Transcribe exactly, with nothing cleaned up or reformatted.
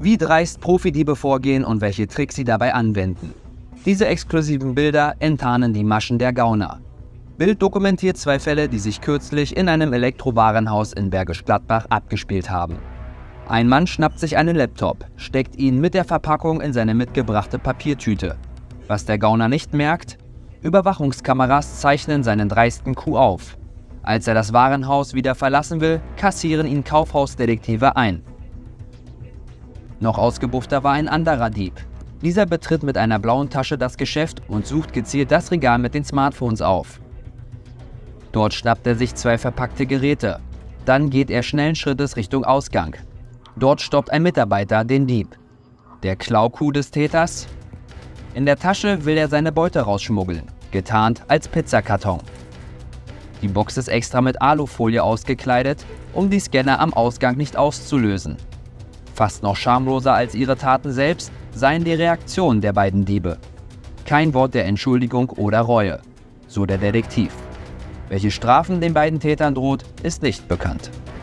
wie dreist Profidiebe vorgehen und welche Tricks sie dabei anwenden. Diese exklusiven Bilder enttarnen die Maschen der Gauner. Bild dokumentiert zwei Fälle, die sich kürzlich in einem Elektrowarenhaus in Bergisch Gladbach abgespielt haben. Ein Mann schnappt sich einen Laptop, steckt ihn mit der Verpackung in seine mitgebrachte Papiertüte. Was der Gauner nicht merkt: Überwachungskameras zeichnen seinen dreisten Coup auf. Als er das Warenhaus wieder verlassen will, kassieren ihn Kaufhausdetektive ein. Noch ausgebuffter war ein anderer Dieb. Dieser betritt mit einer blauen Tasche das Geschäft und sucht gezielt das Regal mit den Smartphones auf. Dort schnappt er sich zwei verpackte Geräte. Dann geht er schnellen Schrittes Richtung Ausgang. Dort stoppt ein Mitarbeiter den Dieb. Der Klau-Coup des Täters? In der Tasche will er seine Beute rausschmuggeln, getarnt als Pizzakarton. Die Box ist extra mit Alufolie ausgekleidet, um die Scanner am Ausgang nicht auszulösen. Fast noch schamloser als ihre Taten selbst seien die Reaktionen der beiden Diebe. Kein Wort der Entschuldigung oder Reue, so der Detektiv. Welche Strafen den beiden Tätern droht, ist nicht bekannt.